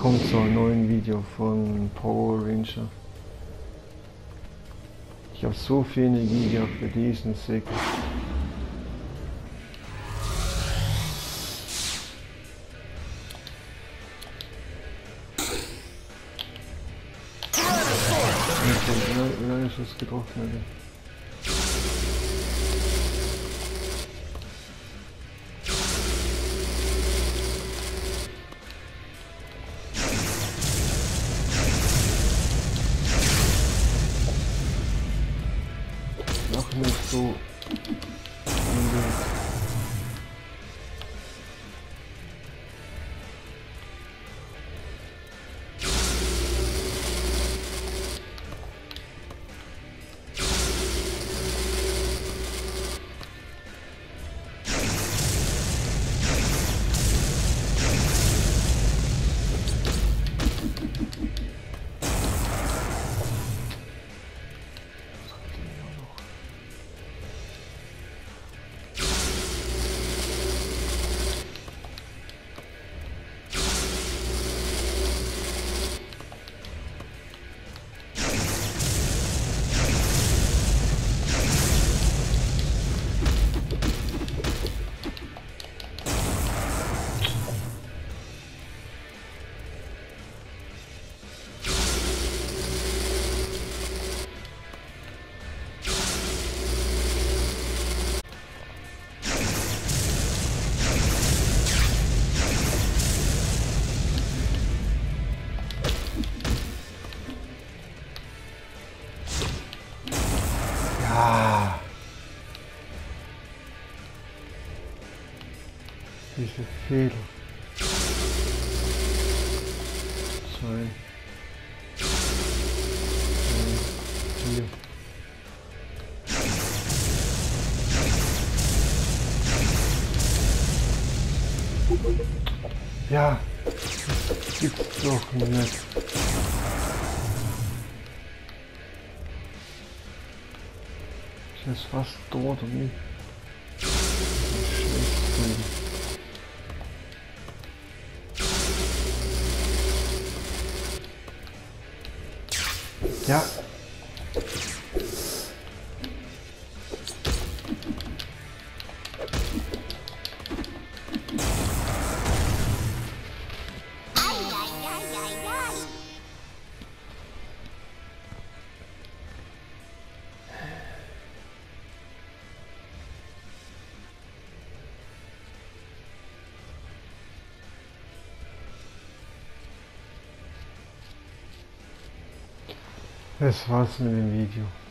kommt so ein neues Video von Power Ranger. Ich habe so viel Energie gehabt für diesen Säckel. Wie lange ist das getroffen? Noch nicht so. Ah. Diese Fehler. 2, 4. Ja, das gibt's doch nicht. Ich ist fast tot und nicht. Ja. Das war's mit dem Video.